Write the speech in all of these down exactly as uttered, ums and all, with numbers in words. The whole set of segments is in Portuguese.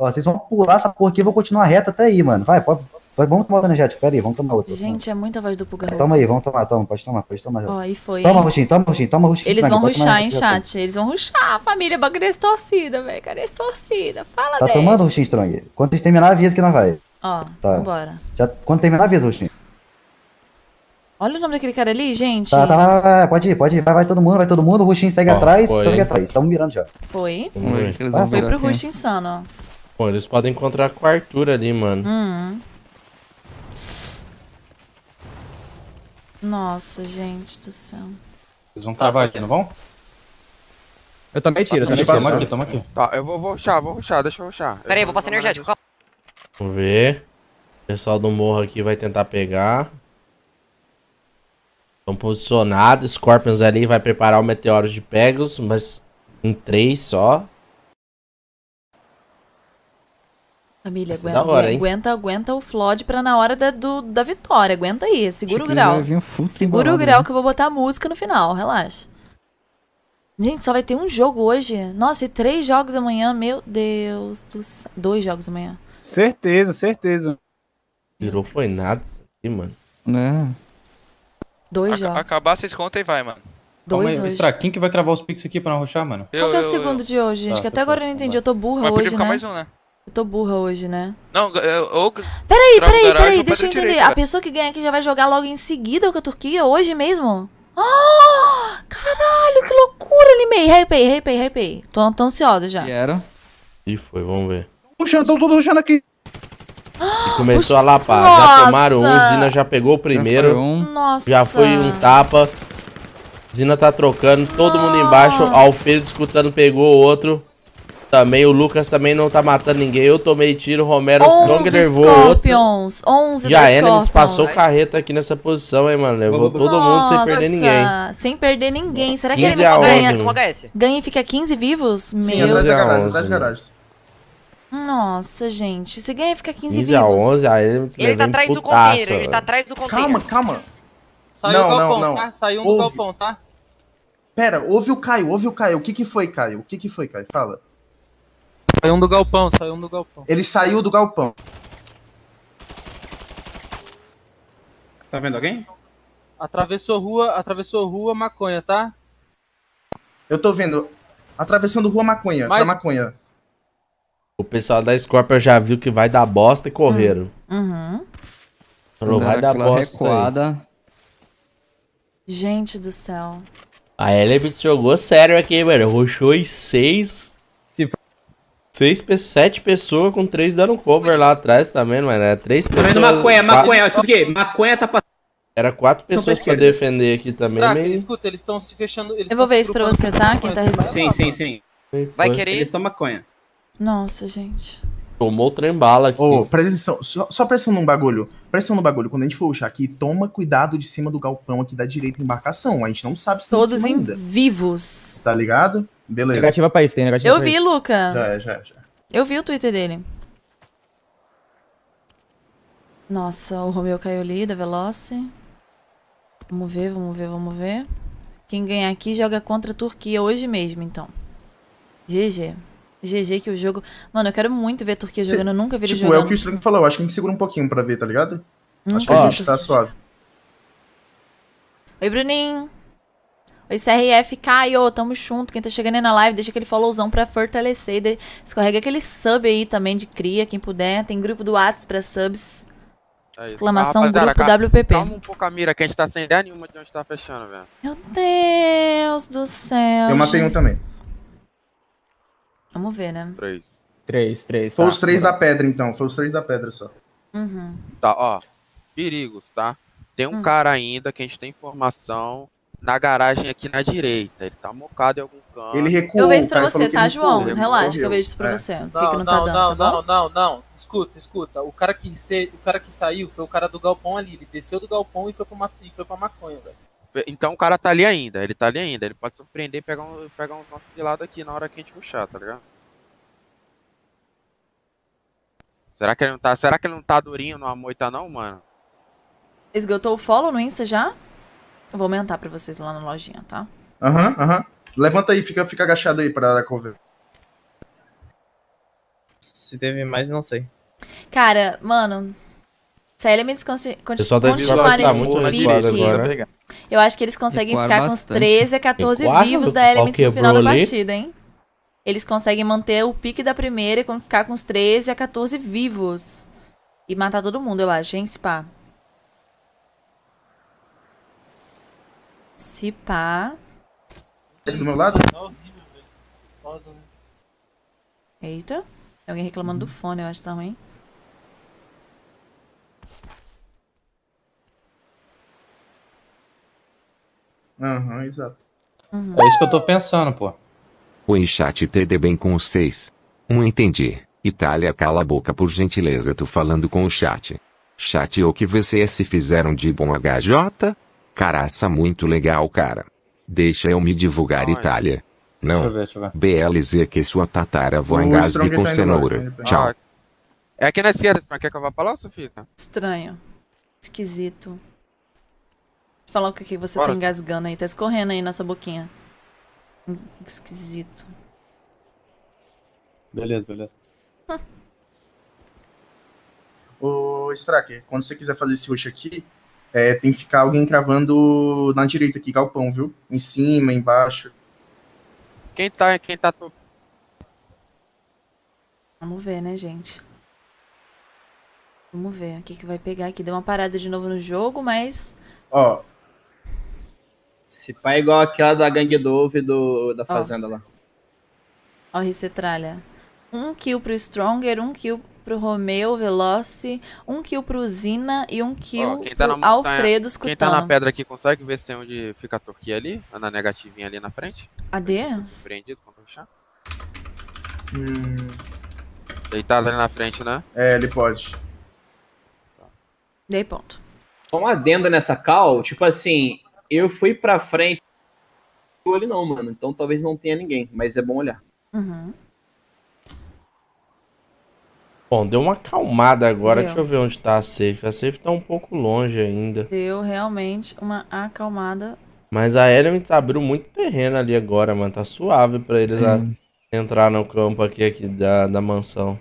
Ó, vocês vão pular essa porra aqui, eu vou continuar reto até aí, mano. Vai, pode, pode, vamos tomar outra energética. Pera aí, vamos tomar outra. Gente, é muita voz do Puga. Toma aí, vamos tomar, toma, pode tomar, pode tomar. Ó, e foi. Toma, Ruxinho, toma, Ruxinho, toma, Ruxinho. Eles vão ruxar, hein, chat? Eles vão ruxar, família. Cadê esse torcida, velho? Cadê esse torcida? Fala, Tá tomando, Ruxinho, Strong? Quando vocês terminar, avisa que nós vai. Ó, tá. Vambora. Já, quando terminar, avisa, Ruxinho. Olha o nome daquele cara ali, gente. Tá, tá, vai, vai, pode ir, pode ir. Vai, vai todo mundo, vai todo mundo. O Ruxinho segue ó, atrás, segue atrás. Estamos mirando já. Foi. Foi, ah, foi pro Rush insano, ó. Pô, eles podem encontrar com o Arthur ali, mano. Hum. Nossa, gente do céu. Eles vão travar aqui, não vão? Eu também tiro, Nossa, eu também tamo aqui, tamo aqui. Tá, eu vou, vou rushar, vou rushar, deixa eu rushar. Pera aí, vou passar energético, calma. Vamos ver. O pessoal do morro aqui vai tentar pegar. Estão posicionados. Scorpions ali vai preparar o meteoro de Pegasus, mas em três só. Família, aguenta, hora, aguenta, aguenta o Flood pra na hora da, do, da vitória. Aguenta aí, segura o grau. Segura o grau que eu vou botar a música no final, relaxa. Gente, só vai ter um jogo hoje. Nossa, e três jogos amanhã, meu Deus do céu. Dois jogos amanhã. Certeza, certeza. Virou foi nada isso aqui, mano. É. Dois Ac jogos. Acabar, vocês contam e vai, mano. Dois hoje. Extra, quem que vai cravar os pix aqui pra não rushar, mano? Qual que é o segundo eu... de hoje, gente? Tá, que até agora eu não entendi. Eu tô burra Mas hoje, ficar né? mais um, né? Eu tô burra hoje, né? Não, ou... Peraí, peraí, peraí, deixa eu entender. Direito, a pessoa que ganha aqui já vai jogar logo em seguida com a Turquia, hoje mesmo? Ah, caralho, que loucura, Limei. Hypei, hypei, hypei. Tô, tô ansiosa já. E era? E foi, vamos ver. Puxando, tão tudo rushando aqui. E começou a lapar. Nossa. Já tomaram um, Zina já pegou o primeiro. Já foi um, Nossa. Já foi um tapa. Zina tá trocando, todo Nossa. mundo embaixo. Alfredo escutando, pegou o outro. Também o Lucas também não tá matando ninguém. Eu tomei tiro, o Romero Strong levou Scorpions, outro. onze e a Enemies passou carreta aqui nessa posição, hein, mano. Levou Nossa. todo mundo sem perder ninguém. Sem perder ninguém. Será que ele ganha? Ganha e fica quinze vivos? Meu Deus. Nossa, gente. Se ganha e fica quinze, quinze vivos. a onze, a Enemies Ele tá atrás do container, ele tá atrás do container. Calma, calma. Saiu não, o galpão, não, não. tá? Saiu um do galpão, tá? Pera, ouve o Caio, ouve o Caio. O que que foi, Caio? O que que foi, Caio? Fala. Saiu um do galpão, saiu um do galpão. Ele saiu do galpão. Tá vendo alguém? Atravessou rua, atravessou rua, maconha, tá? Eu tô vendo. Atravessando rua maconha, Mas... pra maconha. O pessoal da Scorpion já viu que vai dar bosta e correram. Uhum. Falou, vai dar bosta recuada. Gente do céu. A Elevit jogou sério aqui, mano. Rushou em seis. Se for... Seis, sete pessoas com três dando cover lá atrás também, mano. Era três pessoas. Maconha, maconha, escuta aqui. Maconha tá passando. Era quatro pessoas pra defender aqui também. Strack, meio... Escuta, eles estão se fechando. Eles Eu vou ver isso pra você, tá? Quem tá Sim, sim, sim. Vai querer? Eles estão maconha. Nossa, gente. Tomou o trem bala aqui. Ô, oh, presta atenção. Só, só presta atenção num bagulho. Presta atenção no bagulho. Quando a gente for rushar aqui, toma cuidado de cima do galpão aqui da direita embarcação. A gente não sabe se Todos tem em ainda. vivos. Tá ligado? Beleza. Negativa pra isso, tem negativa Eu pra vi, isso. Luca. Já é, já é, já é. Eu vi o Twitter dele. Nossa, o Romeu caiu ali da Veloce. Vamos ver, vamos ver, vamos ver. Quem ganhar aqui joga contra a Turquia hoje mesmo, então. G G. G G que o jogo... Mano, eu quero muito ver a Turquia jogando, eu nunca vi tipo, ele jogando. Tipo, é o que o Strong falou, eu acho que a gente segura um pouquinho pra ver, tá ligado? Hum, acho que a gente tá suave. Oi, Bruninho. Oi, C R F, Caio, tamo junto. Quem tá chegando aí na live, deixa aquele followzão pra fortalecer. Escorrega aquele sub aí também de cria, quem puder. Tem grupo do WhatsApp pra subs. É exclamação, ah, grupo calma, W P P. Calma um pouco a mira, que a gente tá sem ideia nenhuma de onde tá fechando, velho. Meu Deus do céu. Eu matei um também. Vamos ver, né? Três. Três, três. Foi tá, os três tá. da pedra, então. Foi os três da pedra só. Uhum. Tá, ó. Perigos, tá? Tem um hum. cara ainda que a gente tem informação na garagem aqui na direita. Ele tá mocado em algum canto. Ele recuou. Eu vejo isso pra você, tá, João? Recuou, Relaxa correu. que eu vejo isso pra é. você. Não, que, que não, não tá dando, não, tá não, não, não. Escuta, escuta. O cara, que se... o cara que saiu foi o cara do galpão ali. Ele desceu do galpão e foi pra, ma... e foi pra maconha, velho. Então o cara tá ali ainda. Ele tá ali ainda. Ele pode surpreender e pegar, um... pegar uns nossos de lado aqui na hora que a gente puxar, tá ligado? Será que ele não tá, será que ele não tá durinho numa moita não, mano? Esgotou o follow no Insta já? Eu vou aumentar pra vocês lá na lojinha, tá? Aham, uhum, aham. Uhum. Levanta aí, fica, fica agachado aí pra dar cover. Se teve mais, não sei. Cara, mano... Se a Elements continuarem tá esse muito pique, agora. eu acho que eles conseguem Recuaram ficar com os bastante. treze a quatorze Recuaram? vivos da O Elements no final da quebrou ali? partida, hein? Eles conseguem manter o pique da primeira e ficar com os treze a quatorze vivos. E matar todo mundo, eu acho, hein, se pá. Se pá... Tá do meu lado? Tá horrível, velho. Foda, né? Eita. Tem alguém reclamando do fone, eu acho, tá ruim. Aham, uhum, exato. Uhum. É isso que eu tô pensando, pô. Oi, chat T D bem com os seis. Um entendi. Itália, cala a boca por gentileza, tô falando com o chat. Chat, o que vocês se fizeram de bom H J? Caraça, muito legal, cara. Deixa eu me divulgar, Ai. Itália. Não. Deixa eu ver, deixa eu ver. B L Z que sua tataravó O engasgue Strong com tá indo cenoura. embora, tá indo Tchau. Ah, é aqui na esquerda, Strong. Quer que eu vá pra lá ou você fica? Estranho. Esquisito. Deixa eu falar o que, que você Bora, tá engasgando aí. Tá escorrendo aí nessa boquinha. Esquisito. Beleza, beleza. Ô, Stracker, quando você quiser fazer esse rush aqui, é, tem que ficar alguém cravando na direita aqui, galpão, viu? Em cima, embaixo. Quem tá, quem tá... To... Vamos ver, né, gente? Vamos ver o que, que vai pegar aqui. Deu uma parada de novo no jogo, mas... Ó, Esse pai é igual aquela da gangue do ovo e do, da fazenda lá. Ó, Ricetralha. Um kill pro Stronger, um kill pro Romeu Veloci, um kill pro Zina e um kill Ó, quem tá pro na montanha- Alfredo Quem Scutano. tá na pedra aqui consegue ver se tem onde fica a Turquia ali? Na negativinha ali na frente? A D? Surpreendido quando eu achar. hum, Deitado ali na frente, né? é, ele pode. Dei ponto. Um adendo nessa call, tipo assim, eu fui pra frente. Não olho não, mano. Então talvez não tenha ninguém, mas é bom olhar. Uhum. Bom, deu uma acalmada agora. Deu. Deixa eu ver onde tá a safe. A safe tá um pouco longe ainda. Deu realmente uma acalmada. Mas a Elements abriu muito terreno ali agora, mano. Tá suave pra eles a- entrar no campo aqui, aqui da, da mansão.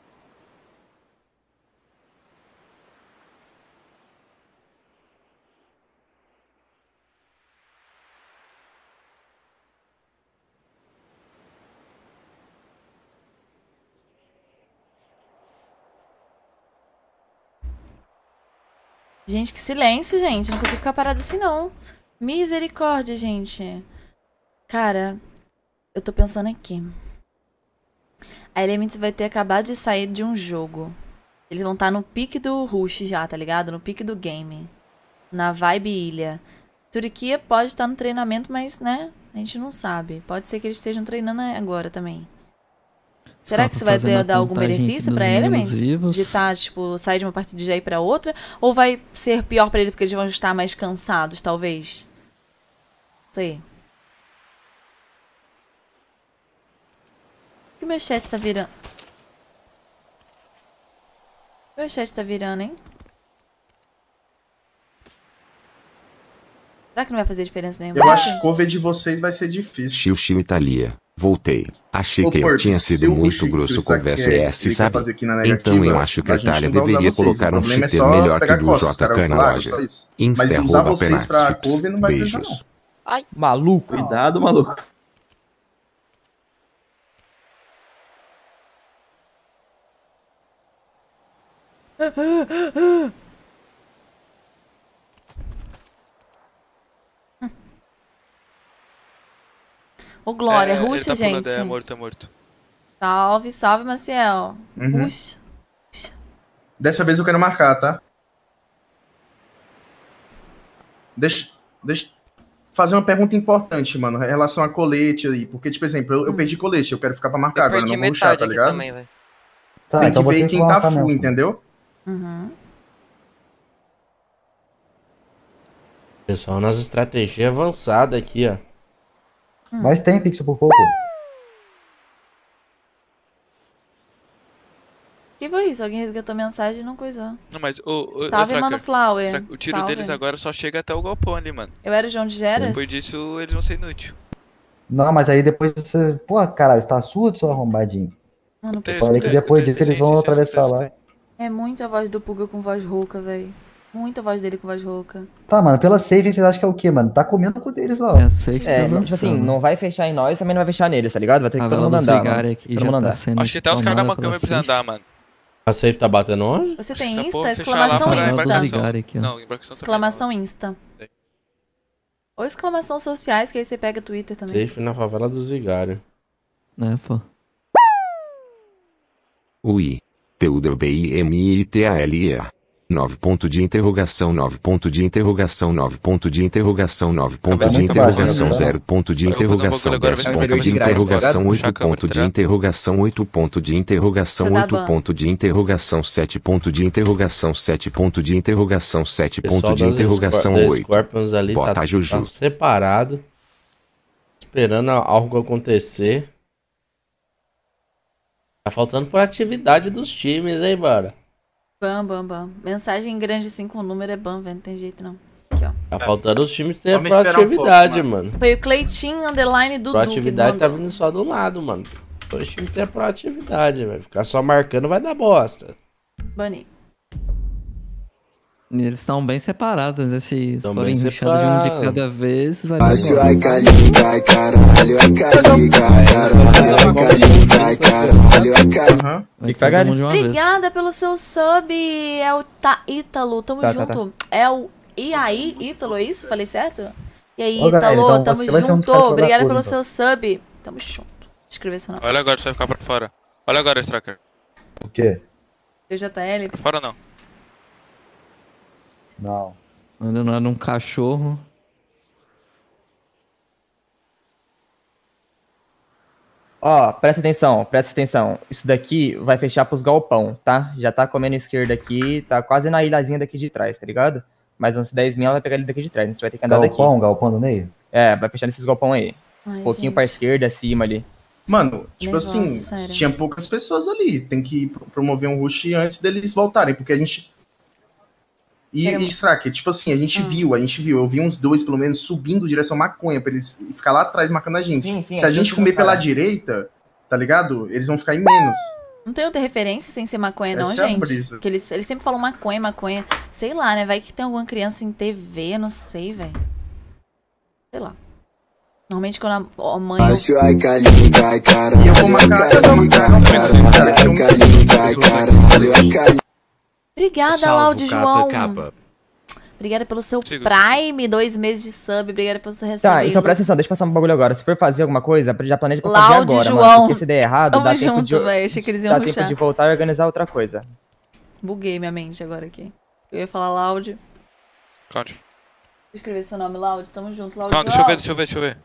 Gente, que silêncio, gente. Não consigo ficar parada assim, não. Misericórdia, gente. Cara, eu tô pensando aqui. A Elements vai ter acabado de sair de um jogo. Eles vão estar no pique do rush já, tá ligado? No pique do game. Na vibe ilha. Turquia pode estar no treinamento, mas, né? A gente não sabe. Pode ser que eles estejam treinando agora também. Será que isso vai ter, dar algum benefício pra Elements? De estar, tipo, sair de uma partida e já ir pra outra? Ou vai ser pior pra eles porque eles vão estar mais cansados, talvez? Isso aí. O que meu chat tá virando? Meu chat tá virando, hein? Será que não vai fazer diferença nenhuma? Eu acho que cover de vocês vai ser difícil. Xiu Xiu Italia. Voltei. Achei Ô, que eu Porto, tinha se sido o muito Chico grosso está com o V S quer- S, ele quer sabe? fazer aqui na Então eu negativa, acho que a a gente Itália não vai usar deveria vocês. colocar O um problema é cheater só melhor que pegar o do costas, J K cara, na claro, loja. só isso. Insta Mas usar arroba vocês pra Penax cover não vai Chips. precisar, Beijos. Ai, Maluco. Cuidado, maluco. Ô, Glória, É, rush, ele tá gente. pulando, é morto, é morto. Salve, salve, Maciel. Uhum. Rush. Dessa vez eu quero marcar, tá? Deixa, deixa fazer uma pergunta importante, mano, em relação a colete aí. Porque, tipo, exemplo, eu, eu perdi colete, eu quero ficar pra marcar, eu agora eu perdi não vou rushar, metade tá aqui ligado? também, velho. Tá, Tem então que ver vocês quem vão tá marcar full, mesmo. entendeu? Uhum. Pessoal, nas estratégias avançadas aqui, ó. Mas tem pixel por pouco. Que foi isso? Alguém resgatou mensagem e não coisou. Não, mas o, o, Salve, o mano, Flower. Tracker, o tiro Salve. deles agora só chega até o galpão ali, mano. Eu era o João de Geras? Depois disso, eles vão ser inúteis. Não, mas aí depois você... Pô, caralho, você tá surdo, seu arrombadinho? Mano, Eu falei que depois disso eles vão atravessar lá. é muito a voz do Puga com voz rouca, velho. Muita voz dele com voz rouca. Tá, mano, pela safe vocês acham que é o quê, mano? Tá comendo com deles lá, ó. É, safe é, tipo assim, não vai fechar em nós, também não vai fechar neles, tá ligado? Vai ter que todo mundo andar, mano. Todo mundo andar. Acho que até os caras da Mancama vai precisar andar, mano. A safe tá batendo onde? Você tem Essa Insta? porra, Exclamação fechar lá pra Insta. embarcação. Não, embarcação também Exclamação Insta. Ou exclamação sociais, que aí você pega Twitter também. Safe na favela dos vigários. É, pô. Ui. T U D B I M I T A L E A. nove ponto de interrogação, nove ponto de interrogação, nove ponto de interrogação, nove ponto de interrogação, zero ponto de interrogação, dez ponto de interrogação, oito ponto de interrogação, oito ponto de interrogação, oito ponto de interrogação, sete ponto de interrogação, sete ponto de interrogação, sete ponto de interrogação, oito. Scorpions ali Bota tá, Juju. tá separado, esperando algo acontecer. Tá faltando proatividade dos times, hein, mano? Bam, bam, bam. Mensagem grande assim com número é bam, velho. Não tem jeito não. Aqui, ó. Tá faltando os times terem proatividade, um pouco, mano. mano. Foi o Cleitinho, underline do proatividade Duque. Tá vindo só do lado, mano. Os times terem proatividade, velho. Ficar só marcando vai dar bosta. Bani. Eles estão bem separados, né? Se Tão forem bem ruxados de um de separados. cada vez, vai dar Acho bom. ai caliga, ai caralho, ai caliga, ai caralho, ai caliga, ai caralho, ai caralho. Vai todo mundo de uma vez. Obrigada pelo seu sub. É o tá Ítalo, tamo Tá, tá, junto. É o E aí, Ítalo, é isso? Falei certo? E aí, Ô, galera, Ítalo, então tamo você vai ser um dos junto. caras que vai dar Obrigada cor, pelo então. seu sub. Tamo junto. Escrever seu nome. Olha agora, você vai ficar pra fora. Olha agora, Stracker. O quê? Eu J L. Pra fora não. Não. Ainda não era um cachorro. Ó, presta atenção, presta atenção. Isso daqui vai fechar pros galpão, tá? Já tá comendo esquerda aqui, tá quase na ilhazinha daqui de trás, tá ligado? Mais uns dez mil ela vai pegar ele daqui de trás, a gente vai ter que andar Galpão, daqui. galpão do meio? É, vai fechar nesses galpão aí. Ai, um pouquinho gente. pra esquerda, acima ali. Mano, tipo Negócio, assim, sério. tinha poucas pessoas ali. Tem que pro- promover um rush antes deles voltarem, porque a gente. E, Era- e Stracker, tipo assim, a gente Ah. viu, a gente viu, eu vi uns dois, pelo menos, subindo direção maconha, pra eles ficar lá atrás marcando a gente. Sim, sim, Se a é gente justo comer pra pela caralho. direita, tá ligado? Eles vão ficar em menos. Não tem outra referência sem ser maconha, não, Essa é a gente? brisa. Porque eles, eles sempre falam maconha, maconha. Sei lá, né? Vai que tem alguma criança em T V, não sei, velho. Sei lá. Normalmente quando a, a mãe... Acho ai caliga, ai caralho, E eu vou ai marcar, eu vou caliga, marcar, ai caralho, ai caliga, ai caralho, ai caliga. Obrigada, Salvo, Laude capa, João. capa. Obrigada pelo seu Sigo. Prime, dois meses de sub. Obrigada pelo seu receber. Tá, então presta atenção, deixa eu passar um bagulho agora. Se for fazer alguma coisa, já planeja pra fazer Laude agora, João. mano. Porque se der errado, Tamo dá tempo junto, de... velho. Achei que eles iam Dá rushar. tempo de voltar e organizar outra coisa. Buguei minha mente agora aqui. Eu ia falar Laude. Calma, Vou escrever seu nome, Laude. Tamo junto, Laude calma, deixa eu ver, João. deixa eu ver, deixa eu ver.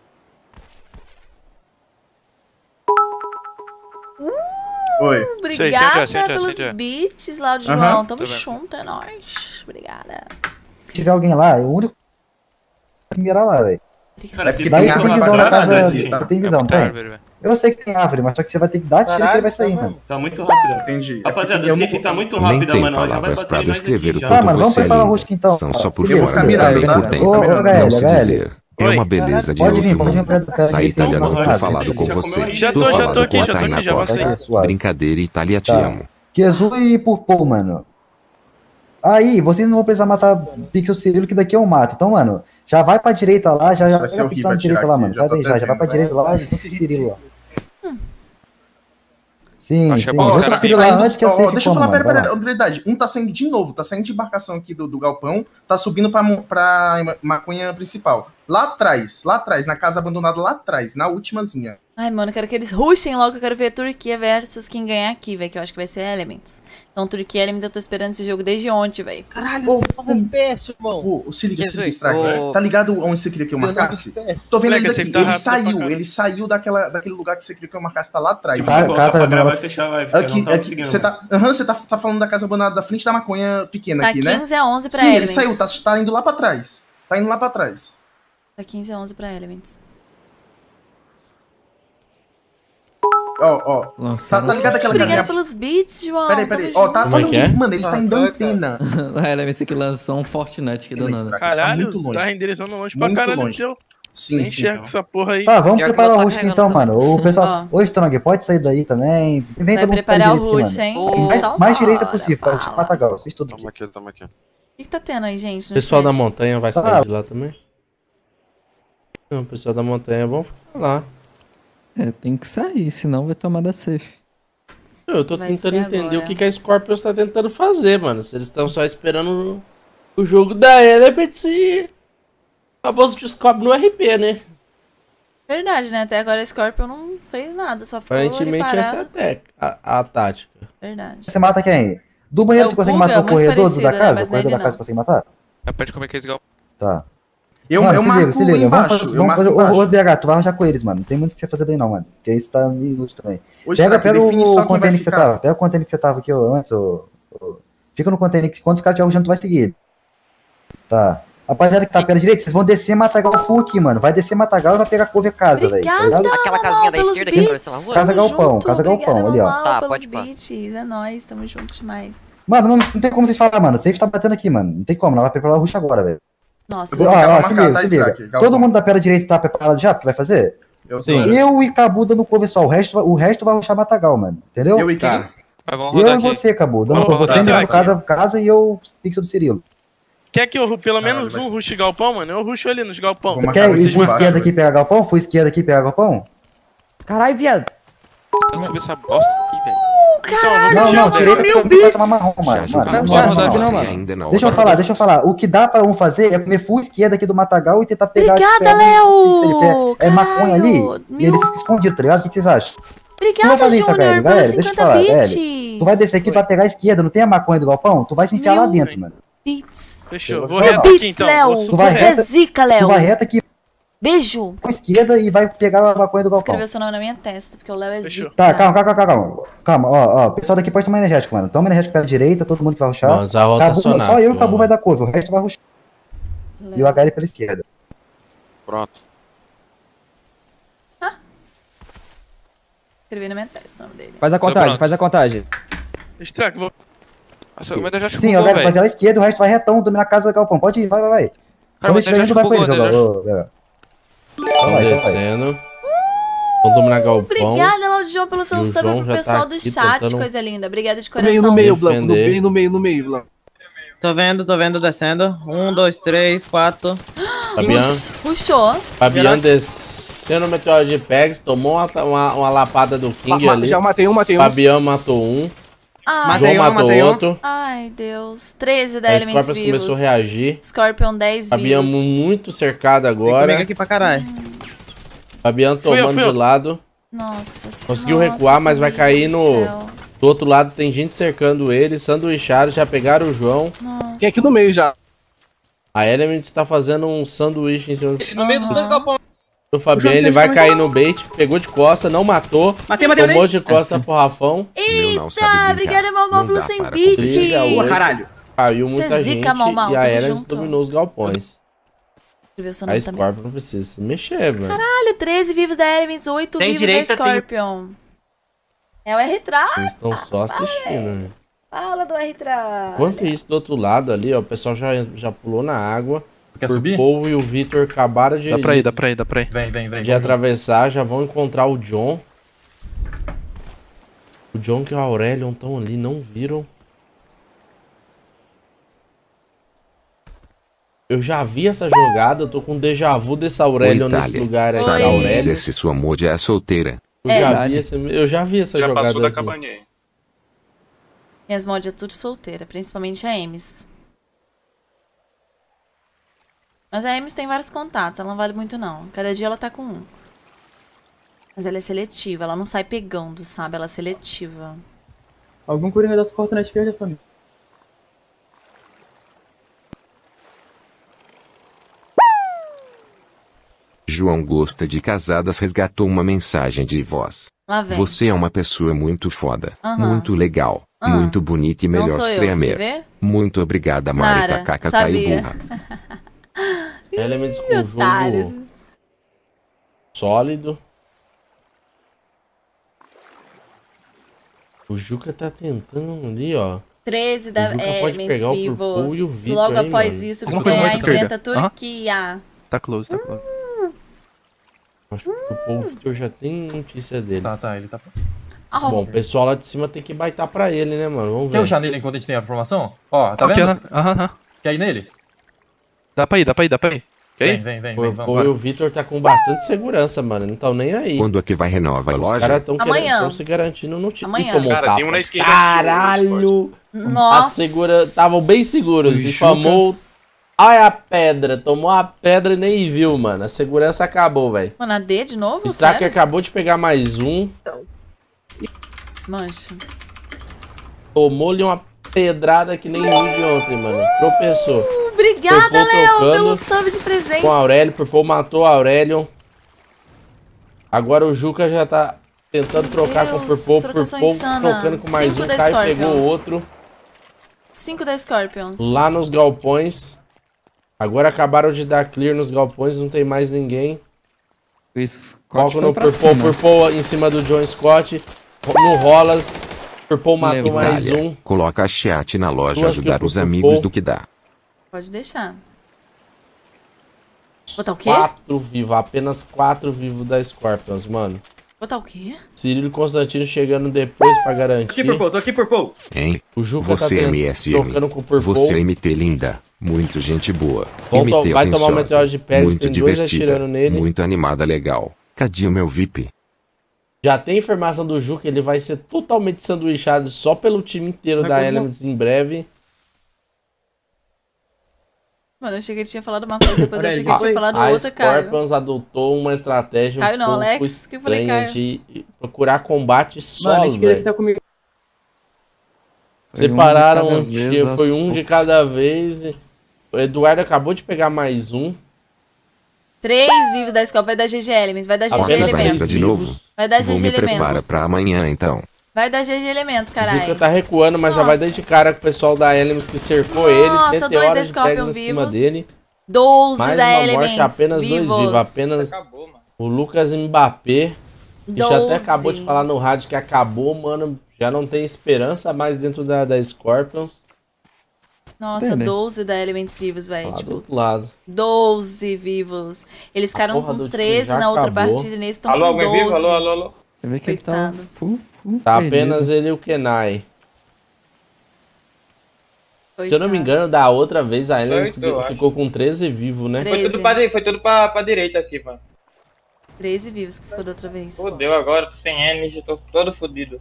Oi. Obrigada Sente, sente, pelos sente, sente. beats, Laude Aham. João. Tamo Tô vendo. junto, é nóis. Obrigada. Se tiver alguém lá, é o único que mirar lá, velho. É porque Daí tem você tem árvore visão pra da caralho, casa. gente. Você tem É visão, muita tem? árvore, velho. Eu sei que tem árvore, mas só que você vai ter que dar tiro que ele vai sair, mano. Tá muito rápido. Entendi. Rapaziada, Eu o não safe tá muito Nem rápida, tem mano. Ela já vai palavras bater pra em nós descrever aqui o já. Tá, quanto mano, vamos você é preparar o lindo. rosto então. São só por Se liga, fora, se mas liga, também tá? por dentro. Ô, ô, Não Gael, se Gael. dizer. É uma beleza de Pode vir, outro pode vir mundo. pra cá. Sai italiano, não ter falado com Já você. Já Tô tô, já falando tô aqui, com a já tô Tainá aqui, já Costa. passei. Suave. Brincadeira, Itália, te Tá. amo. Kezu e Purple, mano. Aí, vocês não vão precisar matar Pixel Cirilo, que daqui eu mato. Então, mano, já vai pra direita lá, já, já Vai ser pega a horrível pista na atirar direita lá, aqui, mano. já Sai tô daí já, já vai pra vendo, direita lá e Esse deixa o Cirilo lá. Sim, Acho que é sim. bom, Deixa cara. o Cirilo lá antes que eu sei Ó, deixa eu falar, pera, mano. pera, verdade. Um tá saindo de novo, tá saindo de embarcação aqui do, do galpão, tá subindo pra, mo- pra maconha principal. Lá atrás, lá atrás, na casa abandonada lá atrás, na ultimazinha. Ai, mano, eu quero que eles rushem logo. Eu quero ver Turquia versus quem ganhar aqui, velho. Que eu acho que vai ser Elements. Então, Turquia e Elements, eu tô esperando esse jogo desde ontem, velho. Caralho, Pô, dezenove F P S, irmão. Pô, se liga, se liga, Jesus, Stracker. ô- Tá ligado onde você queria que eu dezenove marcasse? F P S. Tô vendo ele Moleque, daqui. você tá Ele rápido pra saiu, caralho. ele saiu daquela, daquele lugar que você queria que eu marcasse, tá lá atrás. Tá, Bota casa pra gravar abandonada. e fechar a live, porque Aqui, não tá aqui, conseguindo, você mano. tá, aham, você tá, tá falando da casa abandonada da frente da maconha pequena Tá aqui, né? quinze a onze pra Sim, ele Elements. saiu, tá, tá indo lá pra trás. Tá indo lá pra trás. Tá quinze a onze pra Elements. Ó, ó. Tá, Lançaram tá ligado aquela Obrigada casinha? pelos beats, João. Peraí, peraí. Tamo Ó, tá, junto. Como é olha que é? onde- mano, ele tá Ah, em foi, antena. A Elements que lançou um Fortnite que do Ele nada. está- Caralho, muito longe. tá renderizando longe pra Muito caralho longe. teu. Sim, Nem sim. enxerga Então. essa porra aí. Tá, vamos Pior que preparar eu o tô rush carregando então, também. mano. O pessoal. Ó. Ô, Strong, pode sair daí também. Vem Vai todo mundo preparar pra o direita rush, aqui, hein? mano. Mais, Só mais direita bora, possível, pra fala. Matagal. Vocês tudo aqui. Toma aqui, toma aqui. O que, que tá tendo aí, gente? O no pessoal da chat? montanha vai sair Ah. de lá também? Não, o pessoal da montanha vão ficar lá. É, tem que sair, senão vai tomar da safe. Eu tô Vai tentando ser entender agora. o que, que a Scorpion tá tentando fazer, mano. Se eles estão só esperando o, o jogo da Element se... Acabou de Scorpion no R P, né? Verdade, né? Até agora a Scorpion não fez nada, só ficou ali Aparentemente parada. essa é a, tec- a, a tática. Verdade. Você mata quem? Do banheiro É, você o consegue Guga, matar o muito corredor parecido, da né? casa? Mas O corredor nele da casa não. você consegue matar? É, pede como é que é esse gal. Tá. Eu, mano, eu se marco liga, se liga. embaixo. Vamos fazer, eu vamos marco fazer embaixo. o, o B H, tu vai arranjar com eles, mano. Não tem muito o que você fazer daí não, mano. Porque aí você tá inútil também. Ô, Pega, Strack, pega define só o quem vai container que você ficar. tava. Pega o container que você tava aqui ó, antes. Ó, ó. Fica no container que quando os caras estiver rushando, tu vai seguir. Tá. Rapaziada que tá pela direita, vocês vão descer Matagal full aqui, mano. Vai descer Matagal e vai pegar cover casa, velho. Tá Obrigada, ligado? Aquela casinha Mamal, da pelos esquerda que beats. apareceu na rua? Casa Tamo Galpão, junto. Casa Galpão, Obrigada, ali, ó. Mamal, Tá, pelos pode pá. beats. É nóis, tamo junto demais. Mano, não, não tem como vocês falar, mano. Safe tá batendo aqui, mano. Não tem como, não vai preparar o rush agora, velho. Nossa, Eu vou Ó, ficar ó, pra se marcar, liga, tá, se liga. Strack? Galpão. Todo mundo da pela direita tá preparado já, porque vai fazer? Eu, Sim. tô- Eu e Cabu dando cover só. O resto, o resto vai rushar Matagal, mano. Entendeu? eu e quem? Tá. Mas vamos Eu rodar e aqui. você, Cabu. Dando Vamos cover rodar você, aqui. mirando casa, casa e eu pixel do Cirilo. Quer que eu pelo Caralho, menos mas- um rush galpão, mano? Eu rusho ali nos galpão. Vou Você marcar quer vocês ir de por baixo, esquerda aqui velho. pegar galpão? Fui esquerda aqui pegar galpão? Caralho, viado. Eu subi essa bosta aqui, velho. Caralho, Não, não, João, direita mil que vai tomar marrom, mano. Já Mano, jogamos não, Bora não, rodar não, de não. novo, e mano. ainda não. Deixa eu falar, deixa eu falar. O que dá pra um fazer é comer full esquerda aqui do Matagal e tentar pegar... Obrigada, pegar um Léo! pixel, É, é maconha ali Caralho, e ele fica escondido, tá ligado? O que que vocês acham? Tu vai Obrigada, fazer isso, Júnior, velho, pelos galera, deixa eu cinquenta falar, bits. velho. Tu vai descer aqui, tu vai pegar a esquerda, não tem a maconha do galpão? Tu vai se enfiar lá Mil dentro, mano. Bits. Fechou. Eu Vou vou reto Bits, aqui então. Léo. Vou Tu super vai Você reto. é zica, Léo. Tu vai reto aqui Beijo. com a esquerda e vai pegar a maconha do galpão. Escreveu seu nome na minha testa, porque o Léo é Fechou. zica. Tá, calma, calma, calma, calma. Calma, ó, ó. O pessoal daqui pode tomar energético, mano. Toma energético pela direita, todo mundo que vai rushar. Nós vai Cabu, rotacionar. só eu e o pô. Cabu vai dar curva, o resto vai rushar. Léo. E o H L pela esquerda. Pronto. Escrevi na minha testa o nome dele. Faz a Tô contagem, pronto. faz a contagem. Strack, vou. Nossa, o meu já Sim, bugou, o H L vai velho. pela esquerda, o resto vai retão, dominar a casa do galpão. Pode ir, vai, vai, vai. Cara, Quando o estiver meu indo, já vai com bugou, eles, né? ó, ó, ó. Estão Vai, vai, vai. descendo. Vamos dominar galpão. Obrigada, Laudião, pelo seu E o sub João pro já tá pessoal do aqui chat, tentando- coisa linda. Obrigada de No meio, coração. no meio, Blanco. No Defender. meio, no meio, no meio, Blanco. Tô vendo, tô vendo, descendo. Um, dois, três, quatro. Fabian, Puxou. Fabian descendo no meteoro de Pegs, tomou uma, uma, uma lapada do King Ma- ali. já matei um, matei um. Fabian matou um. Ai, João um, matou matei um. outro. ai, Deus. treze da A Elements Scorpions vivos. começou a reagir. Scorpion dez Fabian vivos. muito cercado Vem comigo agora. aqui pra caralho. Fabian Fui eu, tomando fui eu. de lado. Nossa, Conseguiu nossa, recuar, mas vai Deus cair do no- céu. Do outro lado tem gente cercando ele, sanduicharam, já pegaram o João. Nossa. Tem aqui no meio já. A Elements está fazendo um sanduíche em cima do No meio dos dois galpões. do Fabian. Ele vai cair no bait, pegou de costa, não matou. Matei, matei, Tomou matei. de costa pro Rafão. Meu não sabe Eita, brincar. obrigada, Malmal, Não pelo dá sem para beat. treze a é oito. Caralho. Caiu Você muita zica, gente Mal, Mal, e a tamo Elements junto. dominou os galpões. Escreveu seu A nome também. Scorpion não precisa se mexer, velho. Caralho, treze vivos da Elements, oito Tem vivos direita, da tem- Scorpion. É o R-Tra. Eles estão só assistindo, né? Fala do R-Tra. Enquanto isso, do outro lado ali, ó, o pessoal já, já pulou na água. Quer o subir? Paul e o Victor acabaram de, Dá pra ir, dá pra ir, dá pra ir. Vem, vem, vem. de atravessar, já vão encontrar o John. O John e o Aurelion estão ali, não viram. Eu já vi essa jogada, eu tô com um déjà vu desse Aurelion Ô, nesse Itália, lugar aí. sabe Oi. dizer Aurelion. se sua mood é solteira? Eu, É. já vi essa, eu já vi essa Já jogada passou da aqui. cabaninha. Minhas mods é tudo solteira, principalmente a Ems. Mas a Ems tem vários contatos, ela não vale muito não. Cada dia ela tá com um. Mas ela é seletiva, ela não sai pegando, sabe? Ela é seletiva. Algum coringa das cortas na esquerda, família. João Gosta de Casadas resgatou uma mensagem de voz. Lá vem. Você é uma pessoa muito foda, Aham. muito legal, Aham. muito bonita e Não melhor sou eu, streamer. quer ver? Muito obrigada, Mari Nara, Takaka sabia. Burra. Elements com um Otários. jogo sólido. O Juca tá tentando ali, ó. treze da O Juca pode Elements pegar o vivos. Purple e o Vitor Logo aí, após mano. isso, Alguma que coisa ganhar mais esquerda. enfrenta a Aham. Turquia. Tá close, tá close. Acho que o povo Vitor já tem notícia dele. Tá, tá, ele tá... Ah, Bom, o pessoal lá de cima tem que baitar pra ele, né, mano? Vamos ver. Quer rushar nele enquanto a gente tem a informação? Ó, tá Aqui, vendo? né? Aham, aham. Quer ir nele? Dá pra ir, dá pra ir, dá pra ir. Quer ir? Vem, vem, vem, Pô, vem, pô, vamos. e o Vitor tá com bastante segurança, mano. Não tão nem aí. Quando é que vai renovar a Os loja? caras tão, Amanhã. querendo, tão se garantindo no time. Amanhã. Tomou um Cara, tapa. tem um na esquerda. Caralho! Nossa. A segura... Estavam bem seguros. O E Juca- famou... Ai, a pedra. Tomou a pedra e nem viu, mano. A segurança acabou, velho. Mano, a D de novo? O Stracker Sério? acabou de pegar mais um. Mancha. Tomou-lhe uma pedrada que nem viu de ontem, mano. Tropeçou. Obrigada, Purple Léo, trocando pelo sub de presente. Com o Aurélio. Purple matou o Aurélio. Agora o Juca já tá tentando trocar Deus, com o Purple. trocação Purple insana. trocando com mais Cinco um. da Kai Scorpions. pegou outro. cinco da Scorpions. Lá nos galpões. Agora acabaram de dar clear nos galpões. Não tem mais ninguém. Foco no Purple. Purple em cima do John Scott. No Rolas. Purple matou mais Itália, um. coloca chat na loja, Duas ajudar kills os pro amigos Purple. do que dá. Pode deixar. Botar o quê? Quatro vivos. Apenas quatro vivos da Scorpions, mano. Botar o quê? Cirilo Constantino chegando depois pra garantir. Tô aqui, Purple, tô aqui, Purple. Hein? O Juca Você tá é M S M. trocando com o Purple. Você é M T linda. Muito gente boa. Volta- M T vai tomar um atenciosa, meteoro de Pérez, muito tem dois divertida. atirando nele. Muito animada, legal. Cadê o meu V I P? Já tem informação do Juca, ele vai ser totalmente sanduichado só pelo time inteiro Mas da como- Elements em breve. Mano, eu achei que ele tinha falado uma coisa, depois eu achei que ele A, tinha falado a outra, Caio. Scorpions adotou uma estratégia Caio um não, pouco Alex, que eu falei, estranha Caio. de procurar combate Mano, só, esse que velho. tá comigo. Separaram, Foi um um de cada de- vez, foi aos um de poucos. cada vez. e- O Eduardo acabou de pegar mais um. Três vivos da Scorpions. Vai dar G G Elements. Vai dar G G Apenas Vai Elementos. entrar de novo? Vai dar Vou G G me prepara Elementos. pra amanhã, então. Vai dar G G Elementos, O Juca caralho. tá recuando, mas já vai dar de cara com o pessoal da Elements que cercou ele. Nossa, Tem dois da horas de Scorpion tags acima vivos. dele. doze Mais da uma morte, Elements apenas vivos. dois vivos. Apenas o Lucas Mbappé. Que já até doze. acabou de falar no rádio que acabou, mano. Já não tem esperança mais dentro da, da Scorpions. Nossa, Entendi. doze da Elements vivos, velho. Lá do Tipo, outro lado. doze vivos. Eles ficaram porra do com time treze já na outra acabou. partida e nesse estão Alô, com alguém doze. vivo? Alô, alô, alô. Você vê que ele tá Coitado. full, full Tá perdido. apenas ele e o Kenai. Se eu não me Coitado. engano, da outra vez a Elements Oito, eu acho. ficou com treze vivos, né? treze. Foi tudo, pra, di- foi tudo pra, pra direita aqui, mano. treze vivos que ficou da outra vez. Fodeu agora, tô sem energy, tô todo fodido.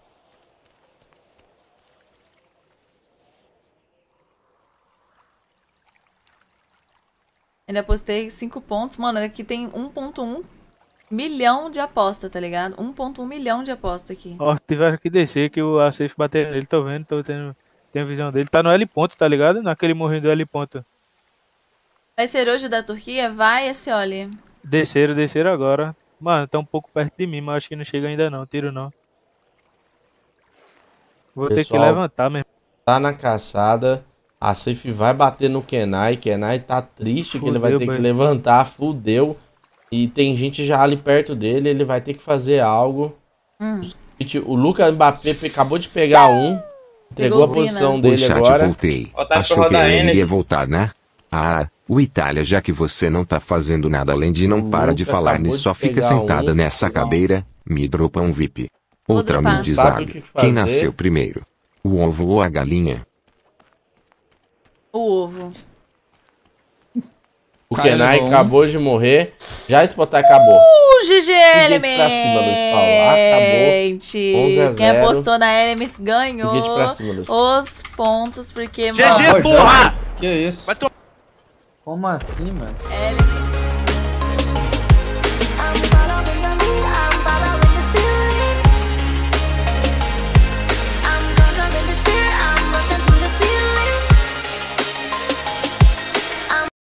Ainda postei cinco pontos. Mano, aqui tem um ponto um milhão de aposta, tá ligado? um ponto um milhão de aposta aqui. Ó, tiveram que descer que o Acef bateu nele, tô vendo, tô tendo, tenho visão dele. Tá no L ponto, tá ligado? Naquele morrinho do L ponto. Vai ser hoje o da Turquia? Vai esse, olha. Desceram, desceram agora. Mano, tá um pouco perto de mim, mas acho que não chega ainda não, tiro não. Vou ter que Pessoal, levantar mesmo. Tá na caçada. A Safe vai bater no Kenai. Kenai tá triste que ele vai Fudeu, ter que boy. levantar. Fudeu. E tem gente já ali perto dele. Ele vai ter que fazer algo. Hum. O Lucas Mbappé acabou de pegar um. Entregou a Pegou posição Oi, dele chat, agora. voltei. Ó, tá Achou pra que rodar ele N. iria voltar, né? Ah, o Itália, já que você não tá fazendo nada além de não O para de Luca falar acabou nisso, de só fica pegar sentada um. nessa cadeira, me dropa um V I P. Outra dropar. me diz Sabe o sabe, que quem fazer? nasceu primeiro? O ovo ou a galinha? O ovo. O Cara, Kenai levou um. acabou de morrer. Já Spotar acabou. Uh, G G Foguete pra cima, Luiz Paulo. Acabou. onze a Elements. Quem zero. apostou na Elements ganhou Foguete pra cima, Luiz Paulo. os pontos, porque, G G, mano, porra! Que isso? Vai tomar. Como assim, mano? Elements